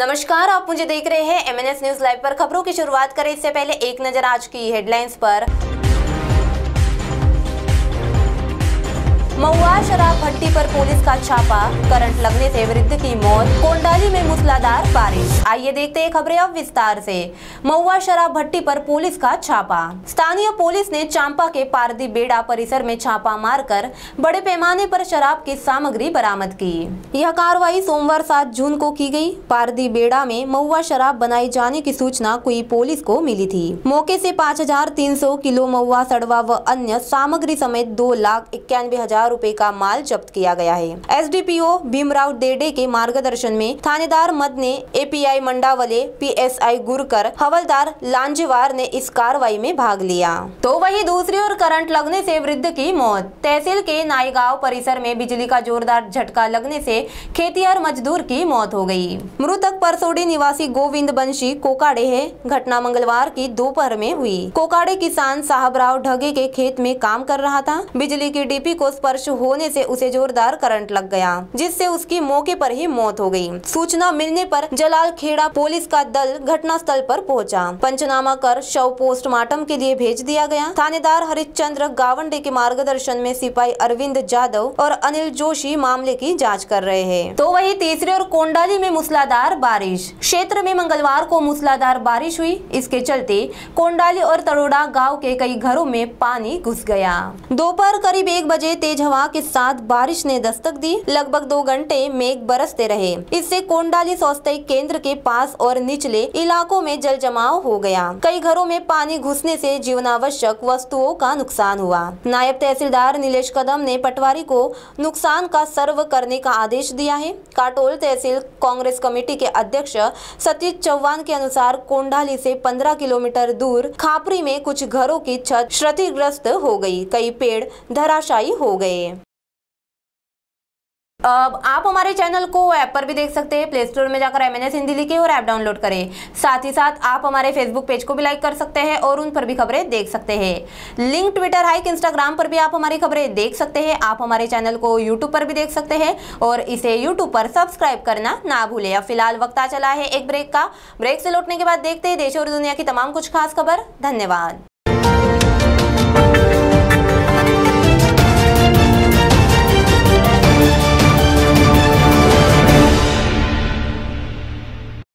नमस्कार, आप मुझे देख रहे हैं MNS न्यूज लाइव पर। खबरों की शुरुआत करें इससे पहले एक नजर आज की हेडलाइंस पर। महुआ शराब भट्टी पर पुलिस का छापा, करंट लगने से वृद्ध की मौत, कोंडाली में मूसलाधार बारिश। आइए देखते हैं खबरें अब विस्तार से। महुआ शराब भट्टी पर पुलिस का छापा। स्थानीय पुलिस ने चांपा के पारदी बेड़ा परिसर में छापा मारकर बड़े पैमाने पर शराब की सामग्री बरामद की। यह कार्रवाई सोमवार 7 जून को की गई। पारदी बेड़ा में महुआ शराब बनाए जाने की सूचना कुई पुलिस को मिली थी। मौके से 5300 किलो महुआ सड़वा व अन्य सामग्री समेत 2,91,000 रुपए का माल जब्त किया गया है। एसडीपीओ भीमराव देडे के मार्गदर्शन में थानेदार मद ने एपीआई मंडावले, पीएसआई गुरकर, हवलदार लांजेवार ने इस कार्रवाई में भाग लिया। तो वहीं दूसरी ओर करंट लगने से वृद्ध की मौत। तहसील के नाईगांव परिसर में बिजली का जोरदार झटका लगने से खेतिहर मजदूर की मौत हो गई। मृतक परसोड़ी निवासी गोविंद बंशी कोकाड़े है। घटना मंगलवार की दोपहर में हुई। कोकाड़े किसान साहबराव ढगे के खेत में काम कर रहा था। बिजली की डीपी को स्पर्श होने से उसे जोरदार करंट लग गया, जिससे उसकी मौके पर ही मौत हो गई। सूचना मिलने पर जलाल खेड़ा पुलिस का दल घटनास्थल पर पहुंचा। पंचनामा कर शव पोस्टमार्टम के लिए भेज दिया गया। थानेदार हरिश्चंद्र गावंडे के मार्गदर्शन में सिपाही अरविंद जादव और अनिल जोशी मामले की जाँच कर रहे हैं। तो वही तीसरी ओर कोंडाली में मूसलाधार बारिश। क्षेत्र में मंगलवार को मूसलाधार बारिश हुई। इसके चलते कोंडाली और तड़ोड़ा गाँव के कई घरों में पानी घुस गया। दोपहर करीब 1 बजे तेज हवा के साथ बारिश ने दस्तक दी। लगभग 2 घंटे मेघ बरसते रहे। इससे कोंडाली स्वास्थ्य केंद्र के पास और निचले इलाकों में जल जमाव हो गया। कई घरों में पानी घुसने से जीवनावश्यक वस्तुओं का नुकसान हुआ। नायब तहसीलदार नीलेश कदम ने पटवारी को नुकसान का सर्वे करने का आदेश दिया है। काटोल तहसील कांग्रेस कमेटी के अध्यक्ष सतीश चौहान के अनुसार कोंडाली से 15 किलोमीटर दूर खापरी में कुछ घरों की छत क्षतिग्रस्त हो गई। कई पेड़ धराशायी हो गए। अब आप हमारे चैनल को ऐप पर भी देख सकते हैं। प्ले स्टोर में जाकर MNS हिंदी लिखें और ऐप डाउनलोड करें। साथ ही साथ आप हमारे फेसबुक पेज को भी लाइक कर सकते हैं और उन पर भी खबरें देख सकते हैं। लिंक ट्विटर, हाइक, इंस्टाग्राम पर भी आप हमारी खबरें देख सकते हैं। आप हमारे चैनल को यूट्यूब पर भी देख सकते हैं और इसे यूट्यूब पर सब्सक्राइब करना ना भूलें। अब फिलहाल वक्त आ चला है एक ब्रेक का। ब्रेक से लौटने के बाद देखते हैं देश और दुनिया की तमाम कुछ खास खबर। धन्यवाद।